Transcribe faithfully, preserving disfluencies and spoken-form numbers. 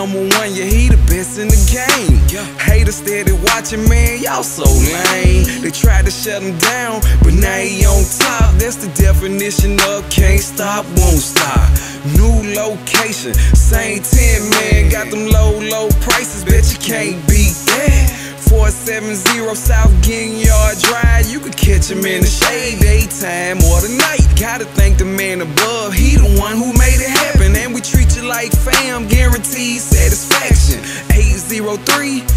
number one, yeah, he the best in the game. Haters steady watching, man, y'all so lame. They tried to shut him down, but now he on top. That's the definition of can't stop, won't stop. New location, same ten, man. Got them low, low prices, bet you can't beat that. four seven zero South Getting Yard Drive. You could catch him in the shade, daytime or the night. Gotta thank the man above, he the one who made it happen. And we treat you like fam, guaranteed satisfaction. Eight zero three